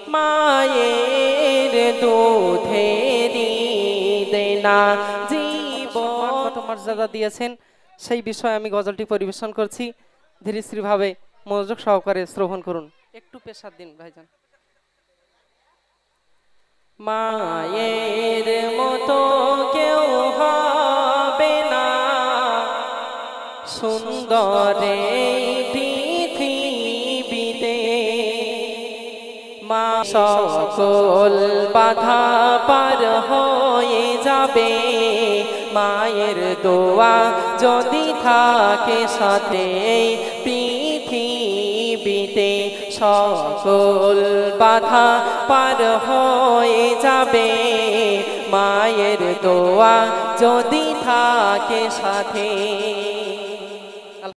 মায়ের দুধেরই দেনা জীবন কত মর্যাদা দিয়েছেন সেই বিষয়ে আমি গজলটি পরিবেশন করছি। ধীরে স্থির ভাবে মনোযোগ সহকারে শ্রবণ করুন। একটু পেশার দিন ভাইজান। মায়ের মতো কেউ হবে না সুন্দর এই পৃথিবীতে। মা সকল বাধা পার হয়ে যাবে মায়ের দোয়া যদি থাকে সাথে। পৃথিবীতে সকল বাধা পার হয়ে যাবে মায়ের দোয়া যদি থাকে সাথে।